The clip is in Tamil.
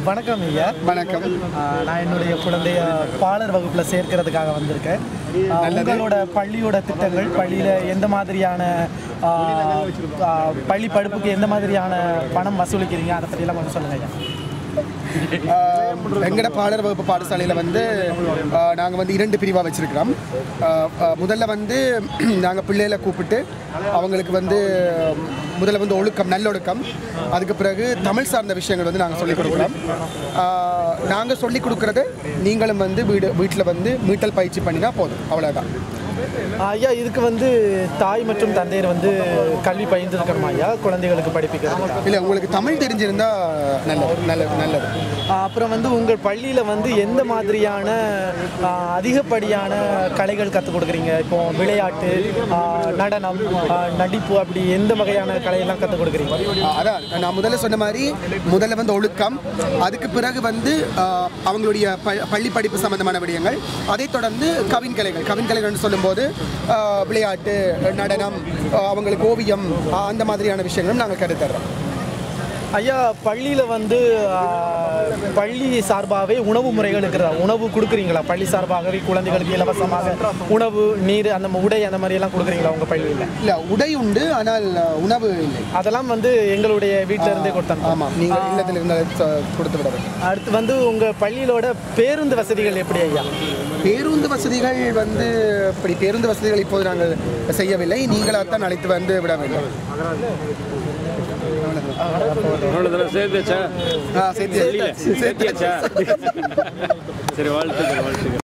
வணக்கம் ஐயா. வணக்கம். நான் என்னுடைய குழந்தைய பாலர் வகுப்பில் சேர்க்கிறதுக்காக வந்திருக்கேன். உங்களோட பள்ளியோட திட்டங்கள், பள்ளியில் எந்த மாதிரியான பள்ளி படிப்புக்கு எந்த மாதிரியான பணம் வசூலிக்கிறீங்க, அதை பற்றியெல்லாம் கொஞ்சம் சொல்லுங்கள் ஐயா. எங்கட பாலர் வகுப்பு பாடசாலையில் வந்து நாங்கள் வந்து 2 பிரிவாக வச்சுருக்கிறோம். முதல்ல வந்து நாங்கள் பிள்ளைகளை கூப்பிட்டு அவங்களுக்கு வந்து முதல்ல வந்து ஒழுக்கம், நல்லொழுக்கம், அதுக்கு பிறகு தமிழ் சார்ந்த விஷயங்கள் வந்து நாங்கள் சொல்லிக் கொடுக்குறோம். நாங்கள் சொல்லிக் கொடுக்குறது நீங்களும் வந்து வீட்டில் வந்து மீட்டல் பயிற்சி பண்ணினா போதும், அவ்வளோதான் ஐயா. இதுக்கு வந்து தாய் மற்றும் தந்தையர் வந்து கல்வி பயின்றிருக்கணுமா ஐயா, குழந்தைகளுக்கு படிப்பிக்கிறது? இல்லை, உங்களுக்கு தமிழ் தெரிஞ்சிருந்தா நல்லது. அப்புறம் வந்து உங்கள் பள்ளியில் வந்து எந்த மாதிரியான அதிகப்படியான கலைகள் கற்றுக் கொடுக்குறீங்க? இப்போ விளையாட்டு, நடனம், நடிப்பு, அப்படி எந்த வகையான கலையெல்லாம் கற்றுக் கொடுக்குறீங்க? அதான் நான் முதல்ல சொன்ன மாதிரி, முதல்ல வந்து ஒழுக்கம், அதுக்கு பிறகு வந்து அவங்களுடைய பள்ளி படிப்பு சம்பந்தமான விடயங்கள், அதைத் தொடர்ந்து கவின்கலைகள் சொல்லும்போது விளையாட்டு, நடனம், அவங்களுக்கு ஓவியம், அந்த மாதிரியான விஷயங்களும் நாங்கள் கருத்தர்றோம். ஐயா, பள்ளியில் வந்து பள்ளி சார்பாகவே உணவு முறைகள் இருக்கிறதா? உணவு கொடுக்குறீங்களா பள்ளி சார்பாகவே குழந்தைகளுக்கு இலவசமாக உணவு, நீர், அந்த உடை, அந்த மாதிரியெல்லாம் கொடுக்குறீங்களா உங்கள் பள்ளியில்? இல்லை, உடை உண்டு, ஆனால் உணவு இல்லை. அதெல்லாம் வந்து எங்களுடைய வீட்டில் இருந்தே கொடுத்தாங்க. ஆமாம், நீங்கள் இல்லத்தில் இருந்தால் கொடுத்து விட வேண்டும். அடுத்து வந்து உங்கள் பள்ளியிலோட பேருந்து வசதிகள் எப்படி ஐயா? பேருந்து வசதிகள் வந்து இப்படி பேருந்து வசதிகள் இப்போது நாங்கள் செய்யவில்லை, நீங்களாகத்தான் அழைத்து வந்து விட வேண்டும். சேர்த்தாச்சா? சரி, வாழ்த்துக்கள்.